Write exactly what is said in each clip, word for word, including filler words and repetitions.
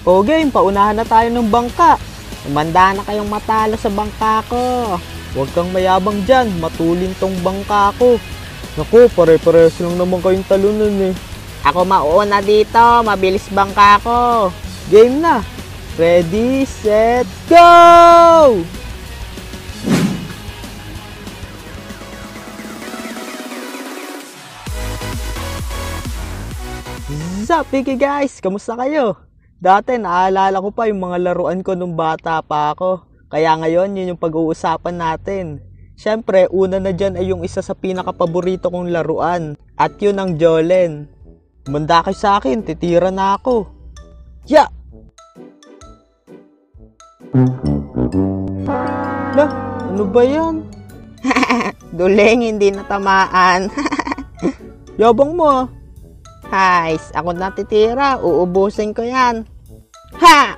O game, paunahan na tayo ng bangka. Umanda na kayong matalo sa bangka ko. Huwag kang mayabang dyan, matulin tong bangka ko. Naku, pare-pares lang naman kayong talunan eh. Ako mauna dito, mabilis bangka ko. Game na. Ready, set, go! Sup, Piki guys? Kamusta kayo? Dati naalala ko pa yung mga laruan ko nung bata pa ako. Kaya ngayon, yun yung pag-uusapan natin. Siyempre, una na dyan ay yung isa sa pinakapaborito kong laruan. At yun ang Jolen. Manda kayo sa akin, titira na ako. Ya! Lah, ano ba yan? Duling, hindi natamaan. Yabang mo ah. Guys, ako na titira. Uubusin ko yan. Ha!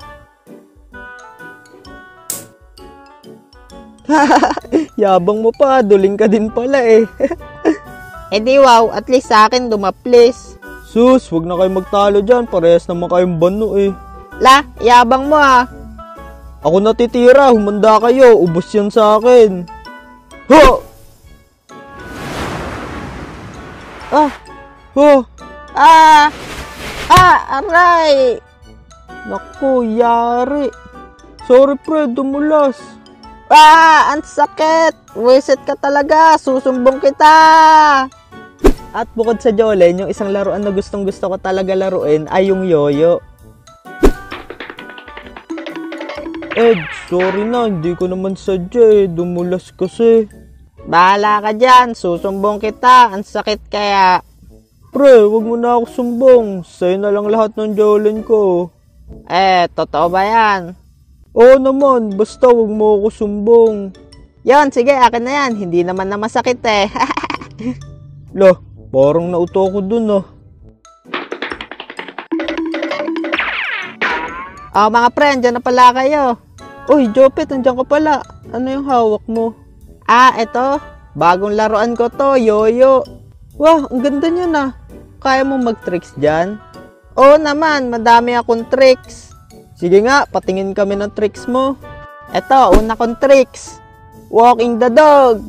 Yabang mo pa. Duling ka din pala eh. Eh di wow, at least sa akin dumaplis. Sus, wag na kayo magtalo dyan. Parehas naman kayong bano eh. La, yabang mo ah. Ako na titira. Humanda kayo. Ubos yan sa akin. Ha! Ah! Oh! Ah! Ah! Aray! Naku, yari. Sorry pre, dumulas. Ah! Ang sakit! Wisit ka talaga! Susumbong kita! At bukod sa Jolen, yung isang laruan na gustong gusto ko talaga laruin ay yung yoyo. Ed, sorry na, hindi ko naman sadya eh. Dumulas kasi. Bahala ka dyan, susumbong kita. Ang sakit kaya. Pre, wag mo na ako sumbong. Sa'yo na lang lahat ng Jolen ko. Eh, totoo ba yan? Oo naman, basta wag mo ako sumbong. Yon, sige, akin na yan. Hindi naman na masakit eh. Lah, parang nauto ko dun ah. Oh, mga friend, dyan na pala kayo. Uy, Jopet, nandiyan ka pala. Ano yung hawak mo? Ah, eto. Bagong laruan ko to, yoyo. Wah, ang ganda niya na. Kaya mo mag-tricks dyan? Oo naman, madami akong tricks. Sige nga, patingin kami ng tricks mo. Eto, una kong tricks. Walking the dog.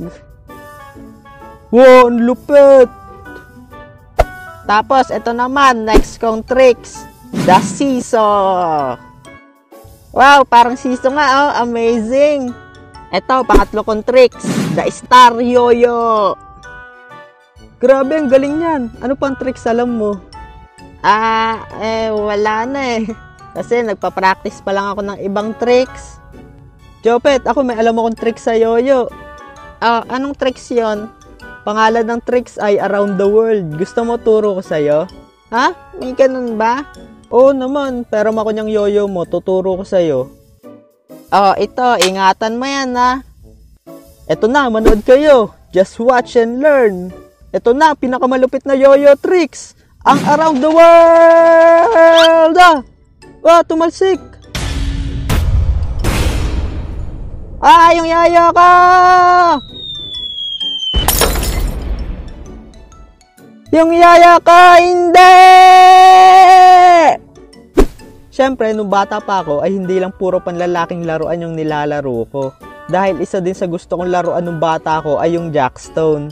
Wow, ang lupit. Tapos, eto naman, next kong tricks. The seesaw. Wow, parang seesaw nga, oh. Amazing. Eto, pangatlo kong tricks. The star yoyo. Grabe, ang galing yan. Ano pang tricks alam mo? Ah, eh, wala na eh. Kasi nagpa-practice pa lang ako ng ibang tricks. Jopet, ako may alam akong tricks sa yoyo. Oh, anong tricks yon? Pangalan ng tricks ay Around the World. Gusto mo turo ko sa'yo? Ha? May ganun ba? Oo naman, pero makunyang yoyo mo, tuturo ko sa'yo. Oh, ito, ingatan mo yan ha. Eto na, manood kayo. Just watch and learn. Eto na, pinakamalupit na yoyo tricks. Ang Around the World! Ah! Ah, tumalsik! Ah, yung yoyo ko! Yung yaya ka, hindi! Siyempre, nung bata pa ako, ay hindi lang puro panlalaking laruan yung nilalaro ko. Dahil isa din sa gusto kong laruan nung bata ko ay yung Jackstone.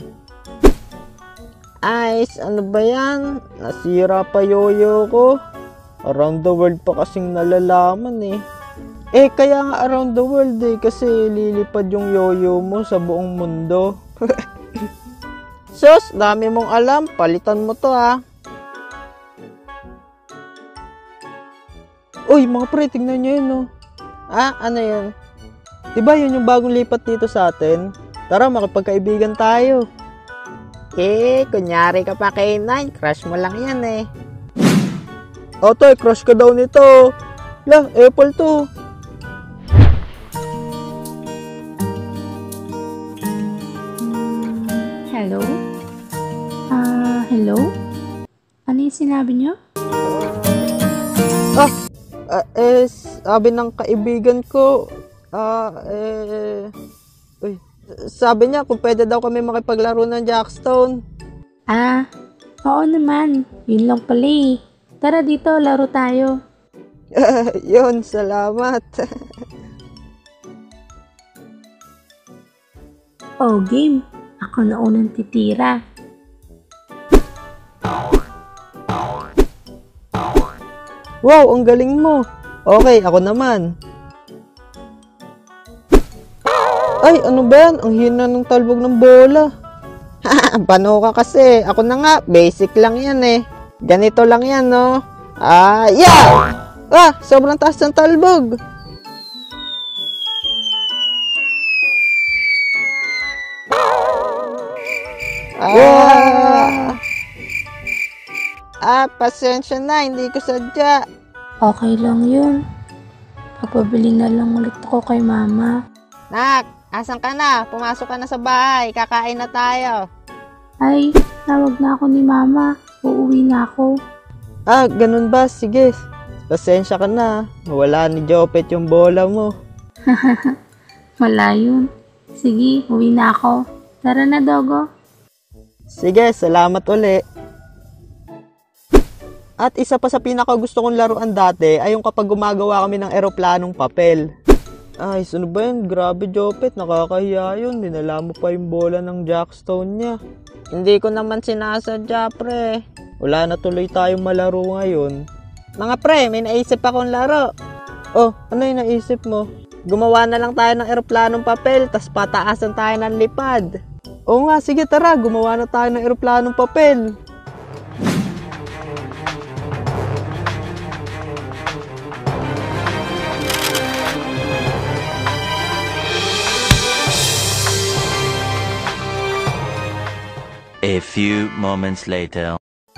Ice, ano ba yan? Nasira pa yoyo ko. Around the World pa kasing nalalaman eh. Eh, kaya nga Around the World eh, kasi lilipad yung yoyo mo sa buong mundo. Sus, dami mong alam. Palitan mo to ha. Uy, mga pre, tingnan nyo yun oh. Ah, ano yun? Diba yun yung bagong lipat dito sa atin? Tara, makipagkaibigan tayo. Eh, kunyari ka pa kay Nine. Crush mo lang yan eh. Otoy, crush ka daw nito. Lah, Apple to. Hello? Ah, uh, hello? Ano yung sinabi niyo? Ah, uh, eh, sabi ng kaibigan ko, ah, uh, eh, uy, sabi niya kung pwede daw kami makipaglaro ng Jackstone. Ah, oo naman. Yun lang pala eh. Tara dito, laro tayo. Yun, salamat. Oh, game. Ako na unang titira. Wow, ang galing mo. Okay, ako naman. Ay, ano ba yan? Ang hina ng talbog ng bola. Pano ka kasi. Ako na nga, basic lang yan eh. Ganito lang yan, no? Ah, yeah! Ah, sobrang taas ng talbog. Ah! Ah, pasensya na, hindi ko sadya. Okay lang yun. Papabili na lang ulit ako kay mama. Nak, asan ka na? Pumasok ka na sa bahay, kakain na tayo. Ay, tawag na ako ni mama. Uuwi na ako. Ah, ganun ba? Sige. Pasensya ka na. Wala ni Jopet yung bola mo. Wala yun. Sige, uwi na ako. Tara na, Dogo. Sige, salamat uli. At isa pa sa pinaka gusto kong laruan dati ay yung kapag gumagawa kami ng eroplanong papel. Ay, sino ba yun? Grabe, Jopet. Nakakahiya yun. Dinala mo pa yung bola ng jackstone niya. Hindi ko naman sinasadya, pre. Wala na tuloy tayong malaro ngayon. Mga pre, may naisip akong laro. Oh, ano yung naisip mo? Gumawa na lang tayo ng eroplanong papel, tas pataasan tayo ng lipad. Oo nga, sige tara, gumawa na tayo ng eroplanong papel. A few moments later.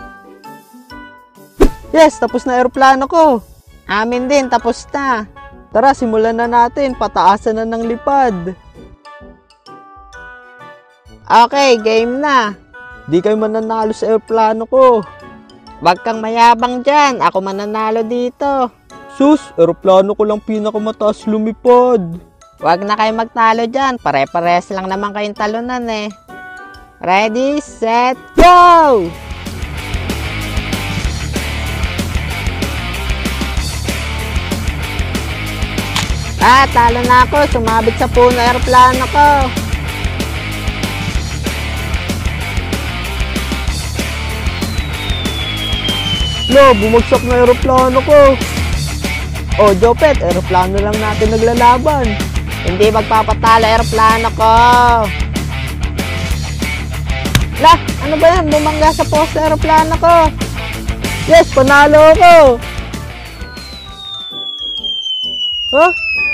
Yes, tapos na eroplano ko. Amin din, tapos na. Tara, simulan na natin. Pataasan na ng lipad. Okay, game na. Di kayo mananalo sa eroplano ko. Wag kang mayabang dyan. Ako mananalo dito. Sus, eroplano ko lang pinakamataas lumipad. Wag na kayo magtalo dyan. Pare-pares lang naman kayong talunan eh. Ready, set, go! Ah, talo na ako. Sumabit sa puno aeroplano ko. Lo, bumagsak na aeroplano ko. Oh, Jopet, aeroplano lang natin naglalaban. Hindi magpapatalo aeroplano ko. La, ano ba yan? Bumangga sa poste aeroplano ko. Yes, panalo ko. Huh?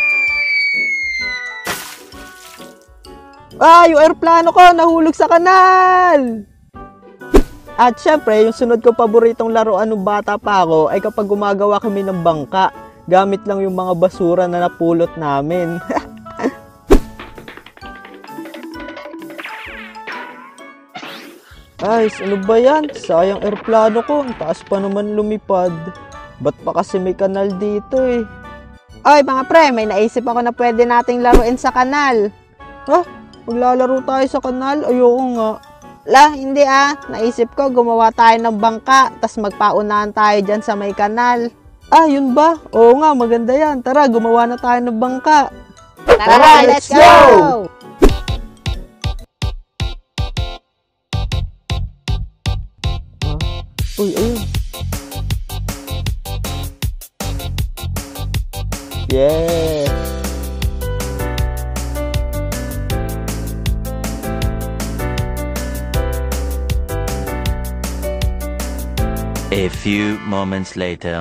Ah, yung aeroplano ko nahulog sa kanal. At syempre, yung sunod ko paboritong laruan nung bata pa ako ay kapag gumagawa kami ng bangka. Gamit lang yung mga basura na napulot namin. Ay, ano ba yan? Sayang aeroplano ko. Ang taas pa naman lumipad. Ba't pa kasi may kanal dito eh? Ay, mga pre, may naisip ako na pwede nating laruin sa kanal. Ha? Maglalaro tayo sa kanal? Ayoko nga. La, hindi ah. Naisip ko, gumawa tayo ng bangka, tas magpaunahan tayo dyan sa may kanal. Ah, yun ba? Oo nga, maganda yan. Tara, gumawa na tayo ng bangka. Tara, Tara let's go! go! Uy, ayun. Yeah. A few moments later.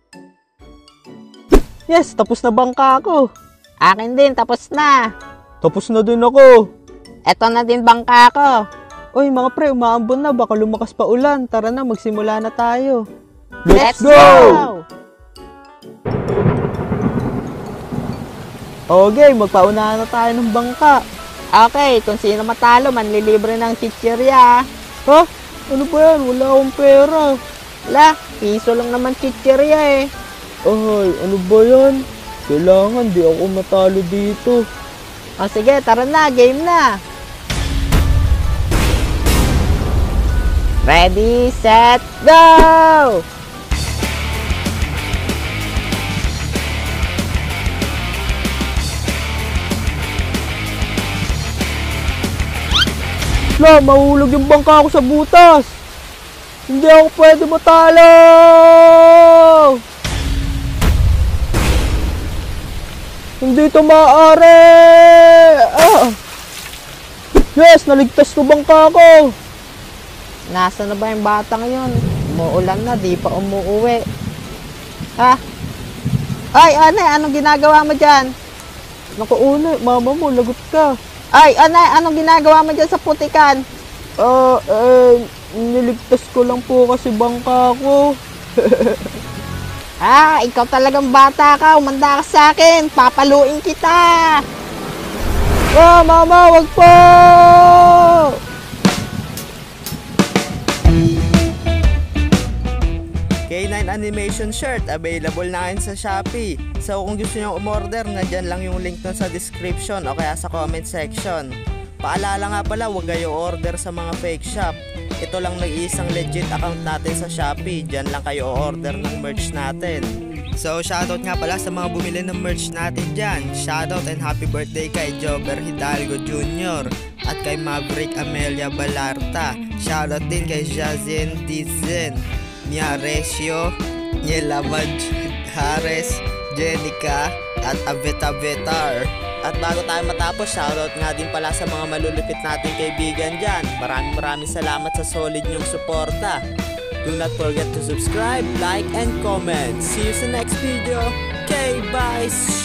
Yes, tapos na bangka ako. Akin din, tapos na. Tapos na din ako. Eto na din bangka ako. Uy, mga pre, umaambon na. Baka lumakas pa ulan. Tara na, magsimula na tayo. Let's, Let's go! go! Okay, magpaunahan na tayo ng bangka. Okay, kung sino matalo, manlilibre ng chichirya. Ha? Ano ba yan? Wala akong pera. La, piso lang naman chichirya eh. Ay, ano ba yan? Kailangan di ako matalo dito. O sige, tara na, game na. Ready, set, go! La, mahulog yung bangka ko sa butas. Hindi ako pwede matalo. Hindi ito maaari. Ah. Yes, naligtas ko bangka ko. Nasaan na ba yung batang yun? Umuulan na, di pa umuuwi. Ha? Ay, anay, anong ginagawa mo dyan? Naku, Unay, mama mo, lagot ka. Ay, anay, anong ginagawa mo dyan sa putikan? Ah, eh, niligtas ko lang po kasi bangka ko. Ah, ikaw talagang bata ka. Umanda ka sa akin. Papaluin kita. Ah, mama, wag po! K nine Animation Shirt, available na ngayon sa Shopee. So kung gusto nyo umorder, nandyan lang yung link nun sa description o kaya sa comment section. Paalala nga pala, huwag kayo order sa mga fake shop. Ito lang nag-iisang legit account natin sa Shopee. Diyan lang kayo order ng merch natin. So shoutout nga pala sa mga bumili ng merch natin dyan. Shoutout and happy birthday kay Jober Hidalgo Junior at kay Maverick Amelia Balarta. Shoutout din kay Jazin Dizen, Mia Recio, Nielamad Hares, Jenica at Aveta Vetar. At bago tayo matapos, shoutout nga din pala sa mga malulupit nating kaibigan dyan. Maraming maraming salamat sa solid nyong suporta. Do not forget to subscribe, like, and comment. See you sa next video. Okay, bye!